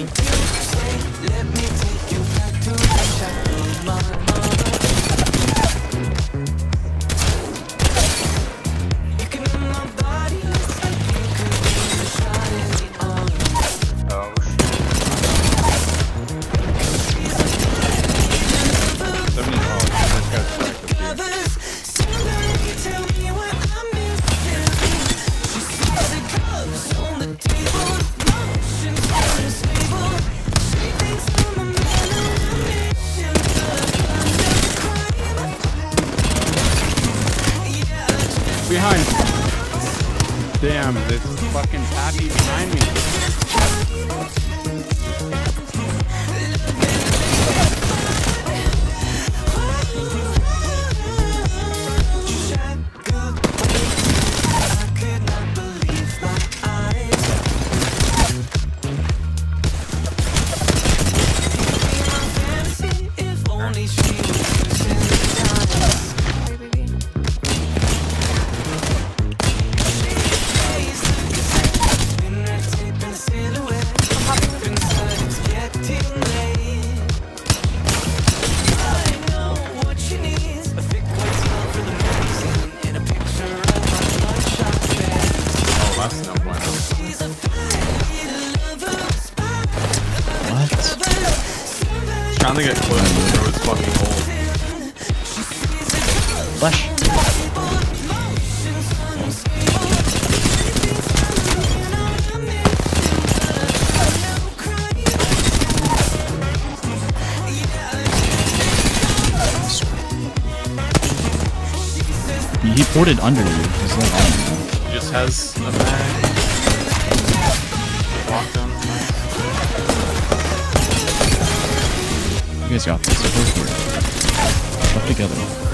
Behind. Damn, this fucking Pappy behind me. Trying to get close bro, it's fucking cold. Flash. He ported under you. He's like on you. He just has a bag. Walked on. You guys got this. Go for it. Up together.